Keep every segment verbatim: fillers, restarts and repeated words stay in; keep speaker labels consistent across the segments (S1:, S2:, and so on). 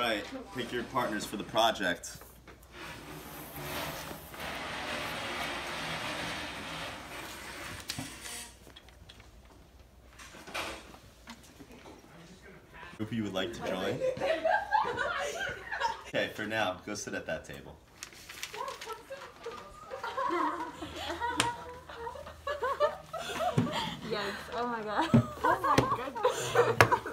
S1: Alright, pick your partners for the project. Group you would like to join? Okay, for now, go sit at that table.
S2: Yes, oh my god. Oh my goodness.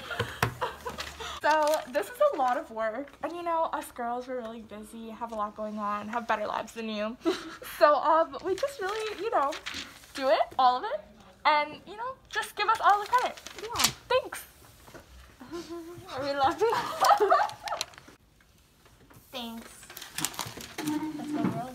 S2: So, this is a lot of work, and you know, us girls, we're really busy, have a lot going on, have better lives than you. So, um, we just really, you know, do it, all of it, and, you know, just give us all the credit. Yeah, thanks. Are we laughing? Thanks. Let's go, girls.